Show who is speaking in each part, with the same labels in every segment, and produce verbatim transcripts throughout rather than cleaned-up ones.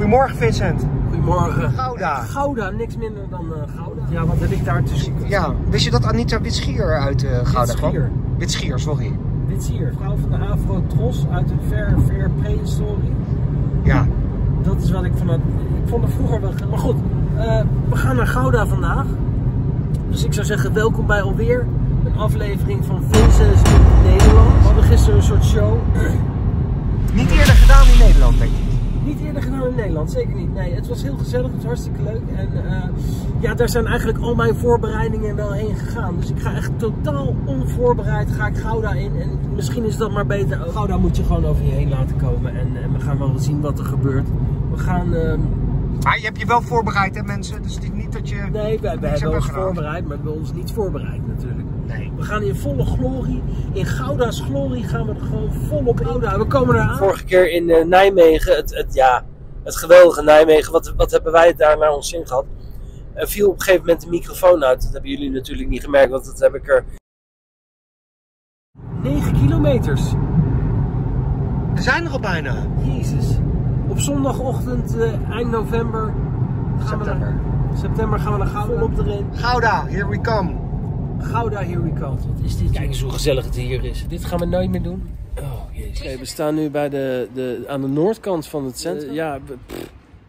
Speaker 1: Goedemorgen Vincent.
Speaker 2: Goedemorgen.
Speaker 1: Gouda.
Speaker 2: Gouda, niks minder dan uh, Gouda. Ja, want er ligt daar tussen.
Speaker 1: Ja, wist je dat Anita Witschier uit uh, Gouda kwam?
Speaker 2: Witschier.
Speaker 1: Witschier, sorry.
Speaker 2: Witschier, vrouw van de Afro-Tros uit een ver, ver prehistorie.
Speaker 1: Ja.
Speaker 2: Dat is wat ik van het... Ik vond het vroeger wel... Maar goed, uh, we gaan naar Gouda vandaag. Dus ik zou zeggen, welkom bij alweer een aflevering van Vincent in Nederland. We hadden gisteren een soort show.
Speaker 1: Niet eerder gedaan in Nederland, denk ik.
Speaker 2: Niet eerder gedaan in Nederland, zeker niet. Nee, het was heel gezellig, het was hartstikke leuk. En uh, ja, daar zijn eigenlijk al mijn voorbereidingen wel heen gegaan. Dus ik ga echt totaal onvoorbereid, ga ik Gouda in. En misschien is dat maar beter. Gouda moet je gewoon over je heen laten komen. En, en we gaan wel zien wat er gebeurt. We gaan... Uh...
Speaker 1: Maar je hebt je wel voorbereid, hè mensen? Dus het is niet dat je...
Speaker 2: Nee, wij, wij hebben ons voorbereid, maar we hebben ons niet voorbereid natuurlijk.
Speaker 1: Nee.
Speaker 2: We gaan in volle glorie, in Gouda's glorie gaan we er gewoon volop in. Gouda, we komen eraan. Vorige keer in uh, Nijmegen, het, het, ja, het geweldige Nijmegen, wat, wat hebben wij daar naar ons zin gehad? Er viel op een gegeven moment de microfoon uit. Dat hebben jullie natuurlijk niet gemerkt, want dat heb ik er... negen kilometers.
Speaker 1: We zijn er al bijna.
Speaker 2: Jezus. Op zondagochtend, uh, eind november, gaan
Speaker 1: September.
Speaker 2: We naar, september gaan we naar Gouda. Volop erin.
Speaker 1: Gouda, here we come.
Speaker 2: Gouda, here we come. Wat is dit? Kijk eens hoe gezellig het hier is. Dit gaan we nooit meer doen. Oh jezus. Okay, we staan nu bij de, de, aan de noordkant van het centrum. Uh, ja, pff.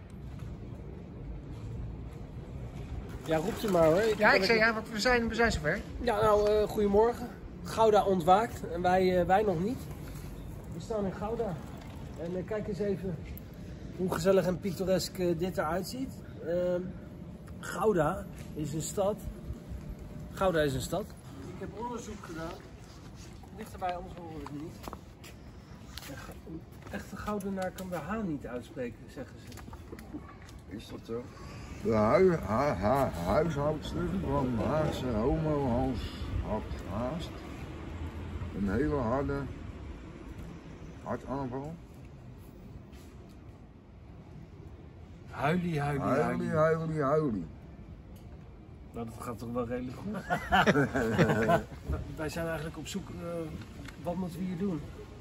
Speaker 2: Ja, roep je maar hoor. Ik
Speaker 1: ja, ik zei ja, want we zijn, we zijn zover.
Speaker 2: Ja, nou, uh, goedemorgen. Gouda ontwaakt en wij, uh, wij nog niet. We staan in Gouda. En uh, kijk eens even hoe gezellig en pittoresk uh, dit eruit ziet. Uh, Gouda is een stad. Gouda is een stad. Ik heb onderzoek gedaan. Dichterbij, anders horen we het niet. Een echte Goudenaar kan de H niet uitspreken, zeggen ze.
Speaker 3: Is dat zo? De hu hu hu huishoudster van Haagse Homo Hans had haast een hele harde hartaanval.
Speaker 2: Huilie, huilie,
Speaker 3: huilie. Huilie, huilie,
Speaker 2: Nou, dat gaat toch wel redelijk goed. Wij zijn eigenlijk op zoek, uh, wat moeten we hier doen?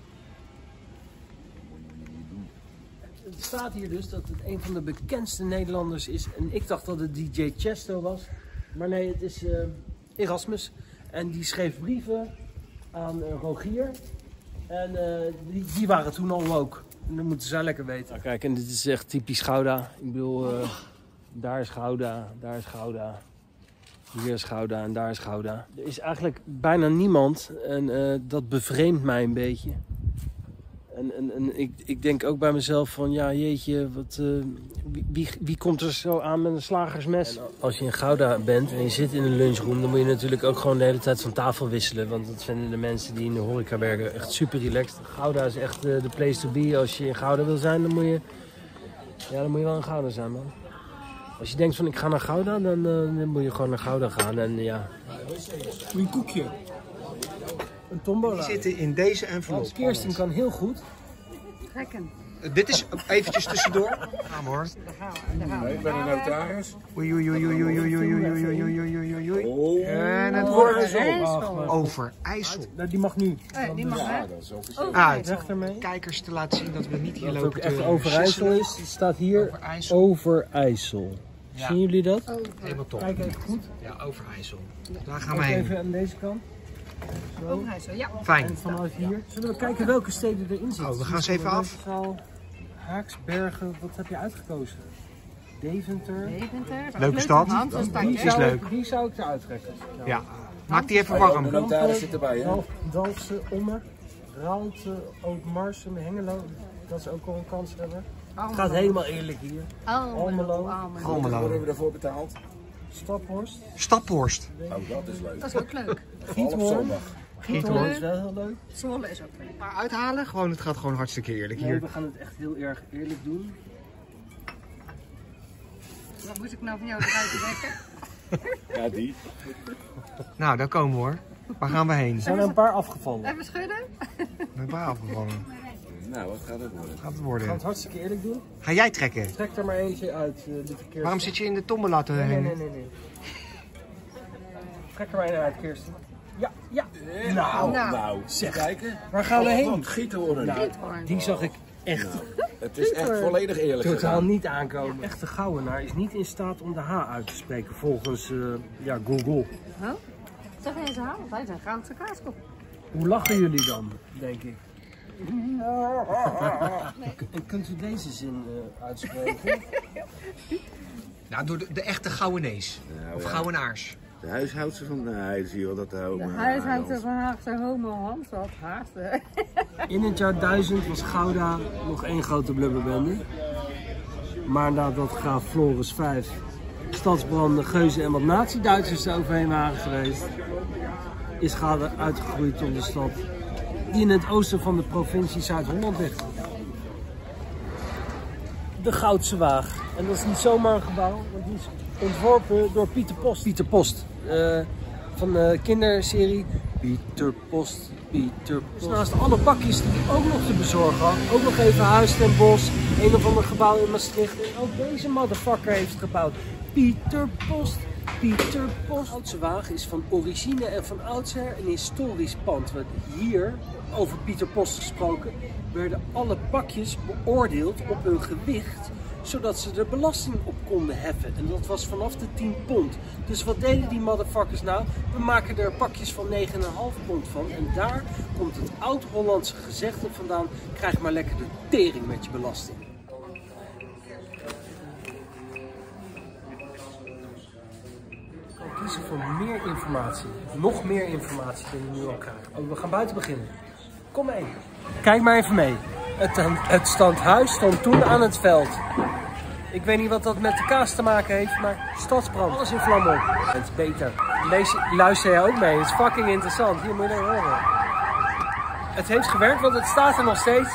Speaker 2: Het staat hier dus dat het een van de bekendste Nederlanders is. En ik dacht dat het D J Chesto was. Maar nee, het is uh, Erasmus. En die schreef brieven aan uh, Rogier. En uh, die, die waren toen al woke. En dat moeten zij lekker weten. Nou, kijk, en dit is echt typisch Gouda. Ik bedoel, uh, daar is Gouda, daar is Gouda. Hier is Gouda en daar is Gouda. Er is eigenlijk bijna niemand en uh, dat bevreemdt mij een beetje. En, en, en ik, ik denk ook bij mezelf van, ja jeetje, wat, uh, wie, wie, wie komt er zo aan met een slagersmes? En als je in Gouda bent en je zit in een lunchroom, dan moet je natuurlijk ook gewoon de hele tijd van tafel wisselen. Want dat vinden de mensen die in de horeca werken echt super relaxed. Gouda is echt de uh, place to be. Als je in Gouda wil zijn, dan moet je, ja, dan moet je wel in Gouda zijn, man. Als je denkt van ik ga naar Gouda, dan, uh, dan moet je gewoon naar Gouda gaan en uh, ja.
Speaker 1: Een koekje.
Speaker 2: Een tombola.
Speaker 1: Die zitten in deze envelop.
Speaker 2: Hans Kirsten kan heel goed.
Speaker 4: Trekken.
Speaker 1: Uh, dit is eventjes tussendoor. Gaan we hoor.
Speaker 4: Daar gaan we. Daar gaan we.
Speaker 3: Nee, ik ben een notaris.
Speaker 1: Oei oei oei oei oei oei oei oei oei oei oei oei.
Speaker 3: Oh.
Speaker 1: En het
Speaker 4: Oh,
Speaker 1: wordt
Speaker 4: IJssel.
Speaker 1: over IJssel.
Speaker 2: Die mag nu.
Speaker 4: Oh, die mag
Speaker 3: Ja,
Speaker 4: hè?
Speaker 3: dat is ook
Speaker 4: Oh,
Speaker 1: Uit.
Speaker 2: Weg ermee.
Speaker 1: Kijkers te laten zien dat we niet hier
Speaker 2: Dat het
Speaker 1: lopen
Speaker 2: ook echt
Speaker 1: te
Speaker 2: over IJssel
Speaker 1: sisselen.
Speaker 2: is. Het staat hier
Speaker 1: Over IJssel.
Speaker 2: over IJssel.
Speaker 1: Ja.
Speaker 2: Zien jullie dat?
Speaker 1: Helemaal top.
Speaker 2: Kijk even goed.
Speaker 1: Ja, over IJssel. Daar gaan
Speaker 2: Ook
Speaker 1: we heen.
Speaker 2: even aan deze kant. Zo.
Speaker 4: Overijssel, ja.
Speaker 1: Fijn.
Speaker 2: En vanuit hier. Zullen we kijken welke steden erin zitten?
Speaker 1: Oh, we gaan eens even af.
Speaker 2: Roosendaal, Haaksbergen, wat heb je uitgekozen? Deventer.
Speaker 4: Deventer.
Speaker 1: Leuke stad.
Speaker 4: Hand, een
Speaker 2: Die
Speaker 4: stadje.
Speaker 1: Is
Speaker 2: zou,
Speaker 1: leuk.
Speaker 2: ik, die zou ik eruit trekken. Nou,
Speaker 1: Ja. Maak die even
Speaker 3: De
Speaker 1: warm.
Speaker 3: notaris zit erbij, hè?
Speaker 2: Dalf, Dalfsen, Ommen, Raalte, Oud-Marsum, Hengelo. Dat is ook wel een kans hebben. Het gaat helemaal eerlijk hier.
Speaker 4: Almelo.
Speaker 2: Almelo.
Speaker 4: Almelo.
Speaker 1: Almelo.
Speaker 3: Worden we daarvoor betaald?
Speaker 2: Staphorst,
Speaker 1: Staphorst.
Speaker 3: Oh, dat is leuk.
Speaker 4: Dat is ook leuk.
Speaker 3: Half
Speaker 2: Giethoorn.
Speaker 3: zondag.
Speaker 2: Giethoorn is wel heel leuk.
Speaker 4: Zwolle is ook leuk.
Speaker 1: Maar uithalen? Gewoon, het gaat gewoon hartstikke eerlijk
Speaker 2: Nee,
Speaker 1: hier.
Speaker 2: we gaan het echt heel erg eerlijk doen.
Speaker 4: Wat moet ik nou van jou eruit trekken?
Speaker 3: Ja, die.
Speaker 1: Nou, daar komen we hoor. Waar gaan we heen?
Speaker 2: Er zijn er een paar afgevallen.
Speaker 4: Even schudden?
Speaker 1: Een paar afgevallen.
Speaker 3: Nou, wat gaat het worden?
Speaker 1: Gaat het
Speaker 2: We gaan
Speaker 1: worden?
Speaker 2: het hartstikke eerlijk doen.
Speaker 1: Ga jij trekken?
Speaker 2: Trek er maar eentje uit, uh, de verkeers.
Speaker 1: Waarom zit je in de tombola te
Speaker 2: Nee, nee,
Speaker 1: heen?
Speaker 2: nee, nee, nee. Trek er maar een uit, Kirsten. Ja, ja. Nou,
Speaker 4: Nou.
Speaker 3: Nou,
Speaker 2: zeg.
Speaker 3: kijken.
Speaker 2: Waar gaan we heen?
Speaker 3: Gieten worden.
Speaker 2: Nou,
Speaker 4: Giethoorn.
Speaker 2: die zag ik echt
Speaker 3: Het is echt volledig eerlijk
Speaker 2: totaal
Speaker 3: gegaan.
Speaker 2: niet aankomen. Een echte Gouwenaar is niet in staat om de H uit te spreken volgens uh, ja, Google.
Speaker 4: Huh? Zeg eens aan, want hij is een Gaanse kaaskop.
Speaker 2: Hoe lachen jullie dan, denk ik? En kunt u deze zin uh, uitspreken?
Speaker 1: Nou, door de, de echte Gouwenees.
Speaker 3: Nou,
Speaker 1: Of
Speaker 3: ja.
Speaker 1: Gouwenaars.
Speaker 3: De huishoudster van de huis, zie je wel dat de homo.
Speaker 4: De huishoudster van Haagse homo Hans had haast.
Speaker 2: In het jaar duizend was Gouda nog één grote blubberbende. Maar nadat graaf Floris vijf stadsbranden, geuzen en wat nazi-Duitsers er overheen waren geweest, is Gouda uitgegroeid tot de stad die in het oosten van de provincie Zuid-Holland ligt. De Goudse Waag. En dat is niet zomaar een gebouw, want die is ontworpen door Pieter Post. Pieter Post, uh, van de kinderserie Pieter Post, Pieter Post. Dus naast alle bakjes die hij ook nog te bezorgen had, ook nog even Huis ten Bosch, een of ander gebouw in Maastricht. En ook deze motherfucker heeft gebouwd. Pieter Post, Pieter Post. De Goudse Waag is van origine en van oudsher een historisch pand. Want hier, over Pieter Post gesproken, werden alle bakjes beoordeeld op hun gewicht, zodat ze er belasting op konden heffen. En dat was vanaf de tien pond. Dus wat deden die motherfuckers nou? We maken er pakjes van negen komma vijf pond van. En daar komt het oud-Hollandse gezegde vandaan: krijg maar lekker de tering met je belasting. Je kan kiezen voor meer informatie. Nog meer informatie dan je nu al krijgt. Oh, we gaan buiten beginnen. Kom mee. Kijk maar even mee. Het, het standhuis stond toen aan het veld. Ik weet niet wat dat met de kaas te maken heeft, maar stadsbrand. Alles in vlammen op. Het is beter. Lees, luister jij ook mee? Het is fucking interessant. Hier moet je naar horen. Het heeft gewerkt, want het staat er nog steeds.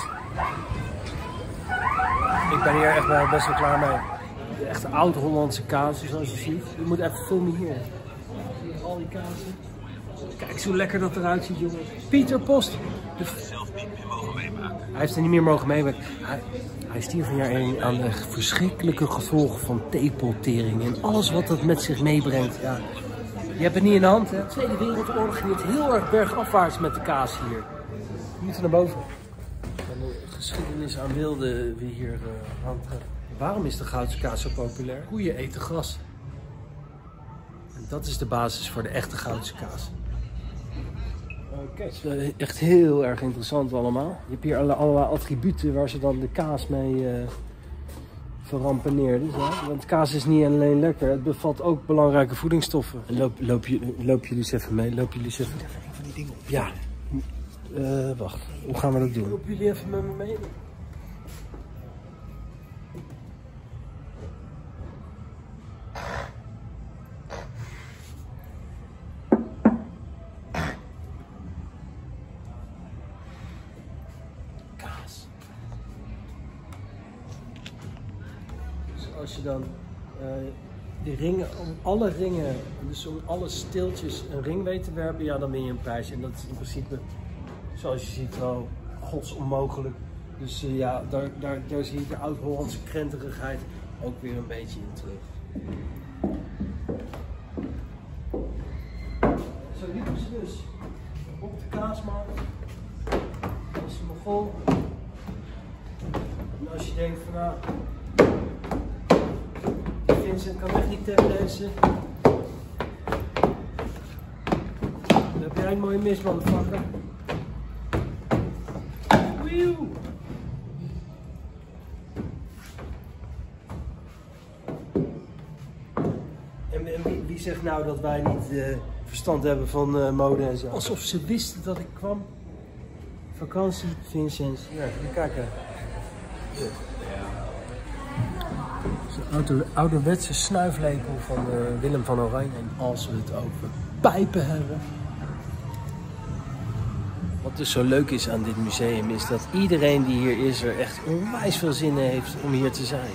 Speaker 2: Ik ben hier echt best wel klaar mee. De echte oud-Hollandse kaas, zoals je ziet. Je moet even filmen hier. Zie je al die kazen? Kijk eens hoe lekker dat eruit ziet, jongens. Pieter Post. De... zelf niet meer mogen meemaken. Hij heeft er niet meer mogen meemaken. Hij, hij stierf een jaar één aan de verschrikkelijke gevolgen van tepeltering en alles wat dat met zich meebrengt. Ja. Je hebt het niet in de hand, hè? De Tweede Wereldoorlog ging het heel erg bergafwaarts met de kaas hier. We moeten naar boven. En de geschiedenis aan wilde we hier uh, aantreffen. Waarom is de Goudse kaas zo populair? Koeien eten gras. En dat is de basis voor de echte Goudse kaas. Oké, okay. Het is echt heel erg interessant allemaal. Je hebt hier alle, allerlei attributen waar ze dan de kaas mee uh, verrampeneerden. Ja? Want kaas is niet alleen lekker, het bevat ook belangrijke voedingsstoffen. Loop, loop, loop jullie eens even mee, loop jullie eens even...
Speaker 1: Even een van die dingen op.
Speaker 2: Ja, uh, wacht, hoe gaan we dat doen? Loop jullie even met me mee? Als je dan uh, die ringen, om alle ringen, dus om alle steeltjes een ring weet te werpen, ja, dan win je een prijs. En dat is in principe, zoals je ziet, wel godsonmogelijk. Dus uh, ja, daar, daar, daar zie je de oud-Hollandse krenterigheid ook weer een beetje in terug. Zo liepen ze dus op de kaasmarkt. Dat is een Mogol. En als je denkt van nou, Vincent kan echt niet tablezen. Dan heb jij een mooie mis, motherfucker. Wieuw! En, en wie, wie zegt nou dat wij niet uh, verstand hebben van uh, mode en zo? Alsof ze wisten dat ik kwam. Vakantie, Vincent. Ja, even kijken. Ja. Ouder, ouderwetse snuiflepel van uh, Willem van Oranje. En als we het over pijpen hebben. Wat dus zo leuk is aan dit museum is dat iedereen die hier is er echt onwijs veel zin in heeft om hier te zijn.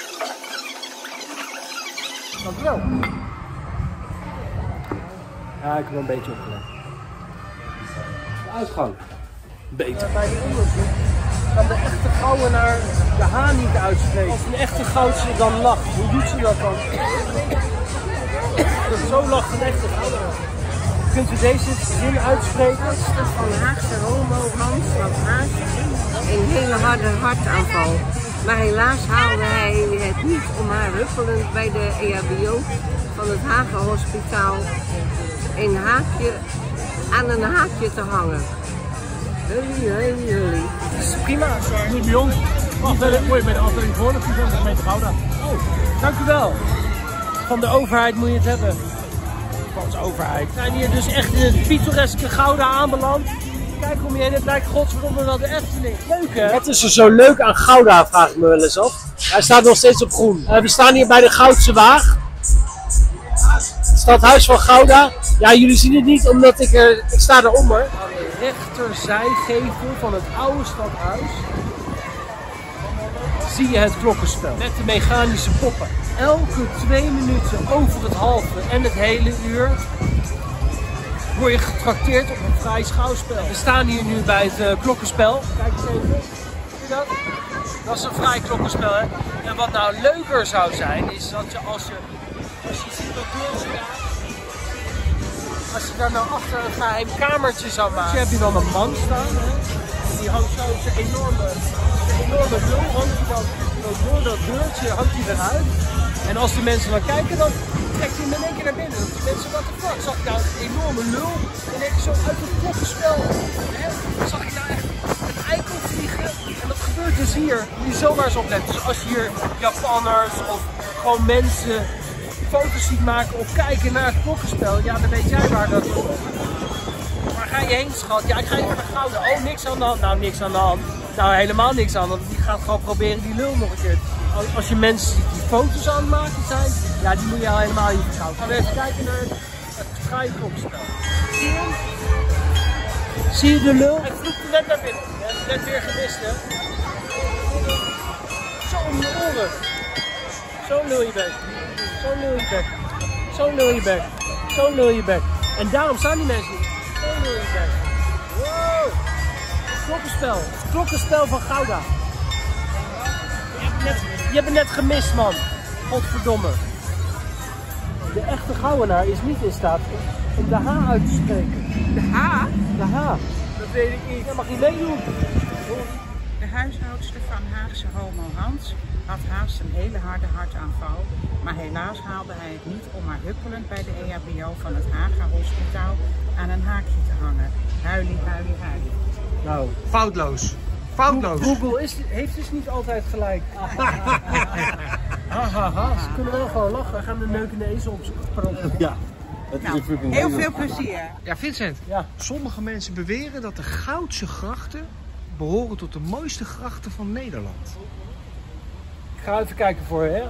Speaker 2: Dankjewel. Ja, ik heb een beetje opgelegd. De uitgang. Beter. Uh, bij de onderzoek kan de echte Gouwenaar de H niet uitspreken. Als een echte Goudse dan lacht, hoe doet ze dat dan? Zo lacht een echte Gouwenaar. Kunt u deze zin uitspreken?
Speaker 4: Dat is van Haagse homo Hans wat Haagse
Speaker 5: een hele harde hartaanval. Maar helaas haalde hij het niet om haar huppelend bij de E H B O van het Hagenhospitaal een haakje, aan een haakje te hangen. Hully, hully, hully.
Speaker 2: Dat is prima, niet bij ons. Afdeling, mooi bij de afdeling voor, dat is van de gemeente Gouda. Oh, dank u wel. Van de overheid moet je het hebben. Van de overheid. We zijn hier dus echt in het pittoreske Gouda aanbeland. Kijk om je heen, het lijkt godverdomme wel de Efteling. Leuk hè? Wat is er zo leuk aan Gouda, vraag ik me wel eens af. Hij staat nog steeds op groen. Uh, we staan hier bij de Goudse Waag. Het stadhuis van Gouda. Ja, jullie zien het niet omdat ik er, ik sta eronder. Aan de rechterzijgevel van het oude stadhuis zie je het klokkenspel. Met de mechanische poppen. Elke twee minuten over het halve en het hele uur word je getrakteerd op een vrij schouwspel. We staan hier nu bij het uh, klokkenspel. Kijk eens even. Zie je dat? Dat is een vrij klokkenspel, hè? En wat nou leuker zou zijn, is dat je als je, als je ziet dat deurtje daar, als je daar nou achter een geheim kamertje zou maken, heb je dan een man staan, hè? En die hangt zo zijn enorme, zijn enorme lul, hangt hij dan door dat deurtje, hangt hij eruit. En als de mensen dan kijken, dan trekt hij hem in één keer naar binnen. Dan de mensen, wat de fuck, zag ik nou een enorme lul en ik zo uit het klokkenspel, hè? Zag je nou echt een eikel vliegen. En dat gebeurt dus hier, moet je zomaar eens opletten. Dus als je hier Japanners of gewoon mensen foto's ziet maken of kijken naar het klokkenspel, ja, dan weet jij waar dat is. Waar ga je heen, schat? Ja, ik ga hier naar Gouda. Oh, niks aan de hand. Nou, niks aan de hand. Nou, helemaal niks aan de hand. Die gaat gewoon proberen die lul nog een keer. Als je mensen ziet die foto's aan het maken zijn, ja, die moet je al helemaal niet vergauwen. Gaan we even kijken naar het, het fraaie klokkenspel. Zie je hem? Zie je de lul? Hij vloekt net naar binnen. Je hebt net weer gemist, hè? Zo om je oren. Zo'n lul je bek. Zo'n lul je bek. Zo'n lul je bek. Zo'n lul je bek. En daarom staan die mensen niet. Zo'n lul je bek. Wow! Het klokkenspel. Het klokkenspel van Gouda. Je hebt, net, je hebt het net gemist, man. Godverdomme. De echte Gouwenaar is niet in staat om de H uit te spreken.
Speaker 6: De H?
Speaker 2: De H. Dat weet ik niet. Dat mag niet meedoen.
Speaker 6: De huishoudster van Haagse homo Hans had haast een hele harde hartaanval, maar helaas haalde hij het niet om haar huppelend bij de E H B O van het Hagenhospitaal aan een haakje te hangen. Huilie, huilie, huilie.
Speaker 2: Nou,
Speaker 1: Foutloos. Foutloos.
Speaker 2: Google is, heeft dus niet altijd gelijk. Hahaha, ze kunnen wel gewoon lachen. We gaan de neukende ezel opzoeken. Ja.
Speaker 6: Nou, heel veel plezier.
Speaker 1: Ja, Vincent.
Speaker 2: Ja.
Speaker 1: Sommige mensen beweren dat de Goudse grachten behoren tot de mooiste grachten van Nederland.
Speaker 2: Ik ga even kijken voor je, hè.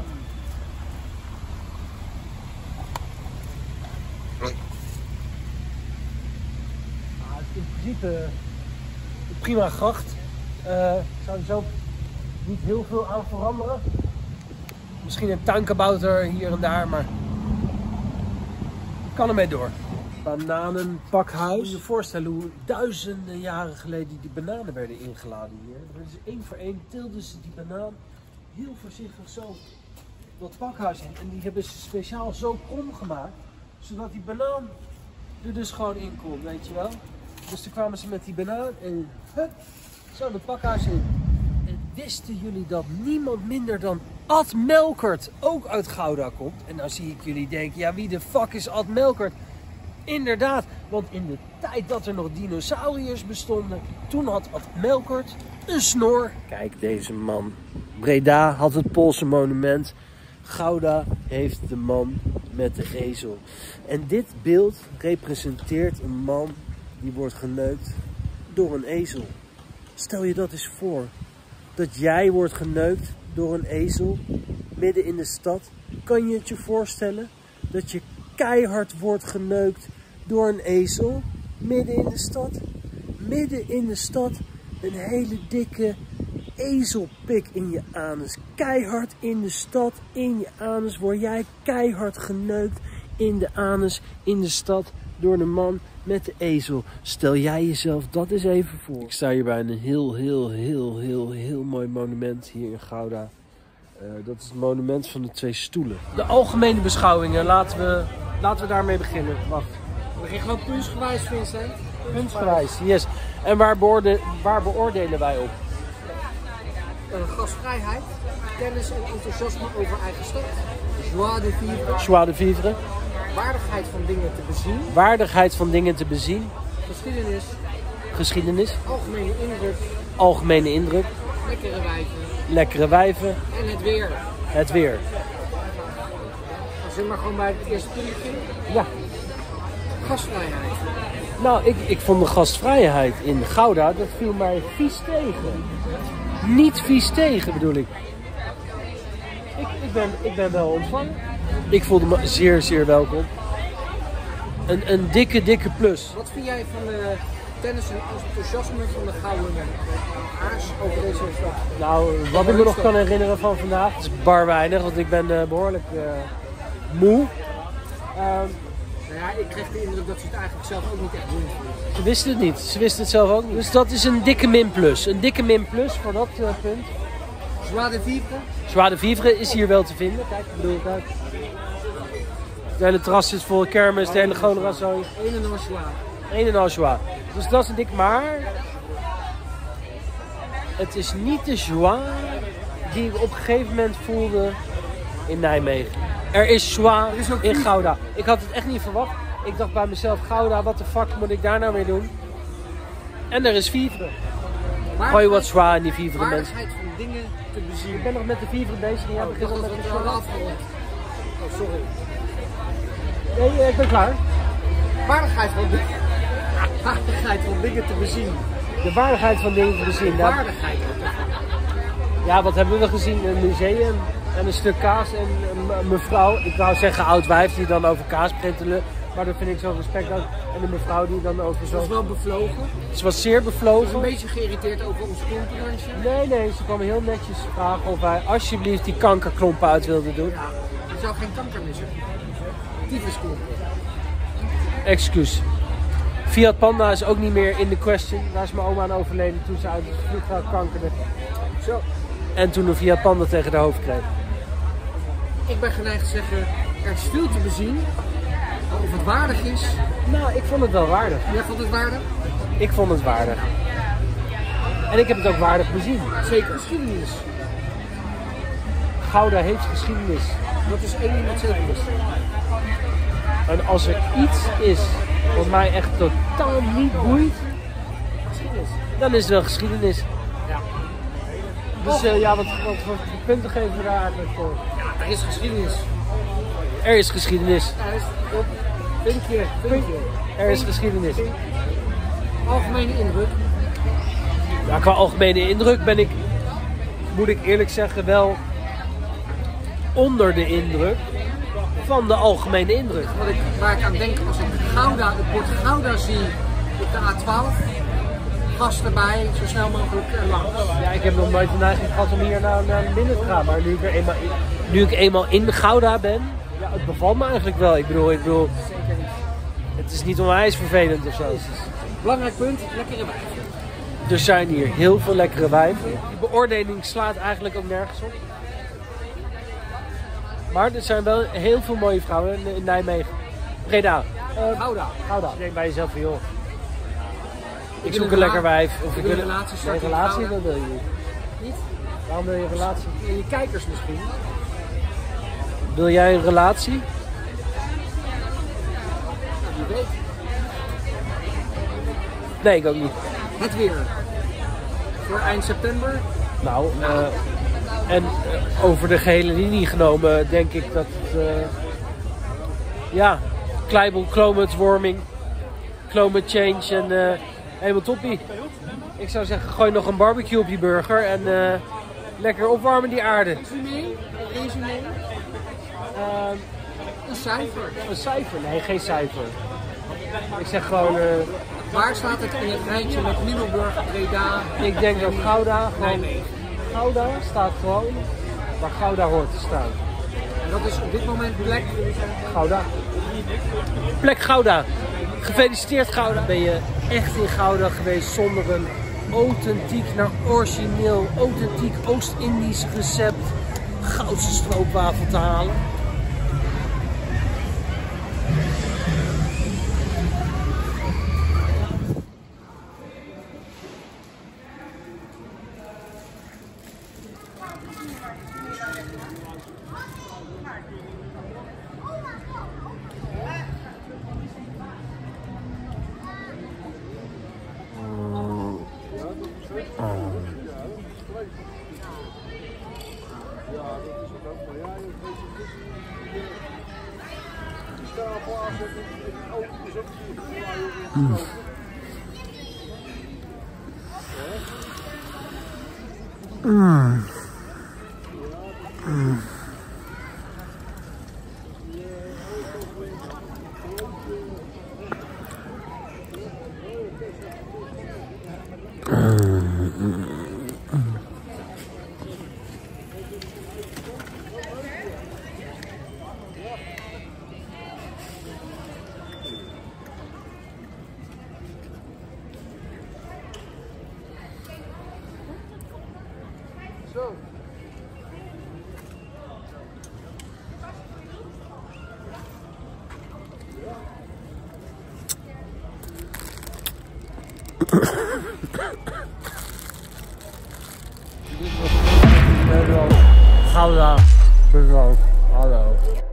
Speaker 2: Ah, het is in principe een prima gracht. Uh, ik zou er zo niet heel veel aan veranderen. Misschien een tuinkabouter hier en daar, maar ik kan ermee door. Bananenpakhuis. Moet je je voorstellen hoe duizenden jaren geleden die bananen werden ingeladen hier. Dus één voor één tilden ze die banaan heel voorzichtig zo dat pakhuis in. En die hebben ze speciaal zo krom gemaakt, zodat die banaan er dus gewoon in kon, weet je wel. Dus toen kwamen ze met die banaan en hup, zo het pakhuis in. En wisten jullie dat niemand minder dan Ad Melkert ook uit Gouda komt? En nou zie ik jullie denken, ja, wie de fuck is Ad Melkert? Inderdaad, want in de tijd dat er nog dinosauriërs bestonden, toen had Ad Melkert een snor. Kijk deze man. Breda had het Poolse monument. Gouda heeft de man met de ezel. En dit beeld representeert een man die wordt geneukt door een ezel. Stel je dat eens voor, dat jij wordt geneukt door een ezel midden in de stad. Kan je het je voorstellen dat je keihard wordt geneukt door een ezel midden in de stad? Midden in de stad een hele dikke ezelpik in je anus. Keihard in de stad, in je anus, word jij keihard geneukt in de anus, in de stad, door de man met de ezel. Stel jij jezelf dat eens even voor. Ik sta hier bij een heel, heel, heel, heel, heel mooi monument hier in Gouda. Uh, dat is het monument van de twee stoelen. De algemene beschouwingen, laten we, laten we daarmee beginnen. Wacht.
Speaker 7: We beginnen gewoon puntsgewijs, Vincent.
Speaker 2: Puntsgewijs, yes. En waar, beoorde, waar beoordelen wij op? Uh, gastvrijheid, kennis en enthousiasme over eigen stad. Joie de vivre.
Speaker 7: Joie de vivre.
Speaker 2: Waardigheid van dingen te bezien.
Speaker 7: Waardigheid van dingen te bezien.
Speaker 2: Geschiedenis.
Speaker 7: Geschiedenis.
Speaker 2: Algemene indruk.
Speaker 7: Algemene indruk.
Speaker 2: Lekkere wijven.
Speaker 7: Lekkere wijven.
Speaker 2: En het weer.
Speaker 7: Het weer.
Speaker 2: Als we maar gewoon bij het eerste punt beginnen.
Speaker 7: Ja.
Speaker 2: Gastvrijheid.
Speaker 7: Nou, ik, ik vond de gastvrijheid in Gouda, dat viel mij vies tegen. Niet vies tegen, bedoel ik. Ik, ik, ben, ik ben wel ontvangen. Ik voelde me zeer, zeer welkom. Een, een dikke, dikke plus.
Speaker 2: Wat vind jij van de tennis en enthousiasme van de Gouden Aars over deze stad?
Speaker 7: Nou, wat ik me nog kan herinneren van vandaag, is bar weinig, want ik ben uh, behoorlijk uh, moe. Um,
Speaker 2: Nou ja, ik kreeg de indruk dat ze het eigenlijk zelf ook niet echt doen.
Speaker 7: Ze wisten het niet. Ze wisten het zelf ook niet. Dus dat is een dikke min plus. Een dikke min plus voor dat uh, punt.
Speaker 2: Joie de vivre.
Speaker 7: Joie de vivre is hier wel te vinden. Kijk, ik bedoel, kijk. Het hele terras zit vol kermis, de hele Gouda zo.
Speaker 2: Een en al joie.
Speaker 7: Een en al joie. Dus dat is een dik maar. Het is niet de joie die ik op een gegeven moment voelde in Nijmegen. Er is joie in Gouda. Ik had het echt niet verwacht. Ik dacht bij mezelf, Gouda, wat de fuck moet ik daar nou weer doen? En er is vivre. Gooi wat joie in die vivre mensen.
Speaker 2: Waardigheid van dingen te bezien.
Speaker 7: Ik ben nog met de vivre bezig en jij begint al met de joie.
Speaker 2: Oh, sorry.
Speaker 7: Nee, ik ben klaar.
Speaker 2: Waardigheid van dingen. Waardigheid van dingen te bezien.
Speaker 7: De waardigheid van dingen te bezien.
Speaker 2: Waardigheid.
Speaker 7: Ja, wat hebben we gezien? Een museum. En een stuk kaas en een mevrouw, ik wou zeggen oud wijf die dan over kaas begint te lullen. Maar dat vind ik zo respect ook. En een mevrouw die dan over zo...
Speaker 2: Ze was wel bevlogen.
Speaker 7: Ze was zeer bevlogen.
Speaker 2: Ze was een beetje geïrriteerd over ons klompendansje.
Speaker 7: Nee, nee, ze kwam heel netjes vragen of wij alsjeblieft die kankerklompen uit wilden doen.
Speaker 2: Ja, je zou geen kanker missen. Tyfusklompen.
Speaker 7: Excuus. Fiat Panda is ook niet meer in the question. Daar is mijn oma aan overleden toen ze uit het vliegtuig kankerde. Zo. En toen een Fiat Panda tegen de hoofd kreeg.
Speaker 2: Ik ben geneigd te zeggen, er is veel te bezien. Of het waardig is.
Speaker 7: Nou, ik vond het wel waardig.
Speaker 2: Jij vond het waardig?
Speaker 7: Ik vond het waardig. En ik heb het ook waardig bezien.
Speaker 2: Zeker, geschiedenis.
Speaker 7: Gouda heeft geschiedenis.
Speaker 2: Dat is één iemand zeker is.
Speaker 7: En als er iets is wat mij echt totaal niet boeit, dan is het wel geschiedenis.
Speaker 2: Ja.
Speaker 7: Dus uh, ja, wat, wat, wat punten geven we daar eigenlijk voor?
Speaker 2: Ja, er is geschiedenis.
Speaker 7: Er is geschiedenis.
Speaker 2: Er is, vinkje, vinkje.
Speaker 7: Er is geschiedenis.
Speaker 2: Algemene indruk.
Speaker 7: Ja, qua algemene indruk ben ik, moet ik eerlijk zeggen, wel onder de indruk van de algemene indruk.
Speaker 2: Wat ik, waar ik aan denk als ik Gouda, het woord Gouda zie op de A twaalf, gas erbij, zo snel mogelijk langs.
Speaker 7: Ja, ik heb nog nooit een neiging gehad om hier naar, naar binnen te gaan, maar nu ik, er eenmaal in, nu ik eenmaal in Gouda ben, ja, het bevalt me eigenlijk wel. Ik bedoel, ik bedoel,
Speaker 2: Zeker niet.
Speaker 7: het is niet onwijs vervelend of zo.
Speaker 2: Belangrijk punt, lekkere wijven.
Speaker 7: Er zijn hier heel veel lekkere wijven. Die beoordeling slaat eigenlijk ook nergens op. Maar er zijn wel heel veel mooie vrouwen in, in Nijmegen. Breda. Uh,
Speaker 2: Gouda.
Speaker 7: Gouda. Ik denk bij jezelf van joh. Ik
Speaker 2: wil
Speaker 7: zoek
Speaker 2: een
Speaker 7: een lekker
Speaker 2: rela-
Speaker 7: wijf. Of
Speaker 2: ik
Speaker 7: ik
Speaker 2: wil
Speaker 7: wil
Speaker 2: een relatie
Speaker 7: een
Speaker 2: starten in
Speaker 7: relatie,
Speaker 2: Gouda.
Speaker 7: dat wil je niet.
Speaker 2: Niet?
Speaker 7: Waarom wil je een relatie?
Speaker 2: En je kijkers misschien.
Speaker 7: Wil jij een relatie?
Speaker 2: Nou, wie weet.
Speaker 7: Nee, ik ook niet.
Speaker 2: Het weer. Voor eind september.
Speaker 7: Nou, uh, en uh, over de gehele linie genomen denk ik dat het, uh, ja, global climate warming, climate change en uh, helemaal toppie. Ik zou zeggen, gooi nog een barbecue op die burger en uh, lekker opwarmen die aarde.
Speaker 2: Resume. Resume.
Speaker 7: Uh,
Speaker 2: Een cijfer.
Speaker 7: een cijfer? Nee, geen cijfer. Ik zeg gewoon, uh,
Speaker 2: Waar staat het in het rijtje met Middelburg, Breda?
Speaker 7: ik denk dat Gouda gewoon,
Speaker 2: Nijmegen.
Speaker 7: Gouda staat gewoon waar Gouda hoort te staan.
Speaker 2: En dat is op dit moment plek.
Speaker 7: Gouda. Plek Gouda. Gefeliciteerd Gouda. Ben je echt in Gouda geweest zonder een authentiek naar origineel, authentiek Oost-Indisch recept Goudse stroopwafel te halen?
Speaker 1: Mm. Mm. Mm.
Speaker 2: Zo.
Speaker 7: Nederland, Gouda, Nederland, hallo.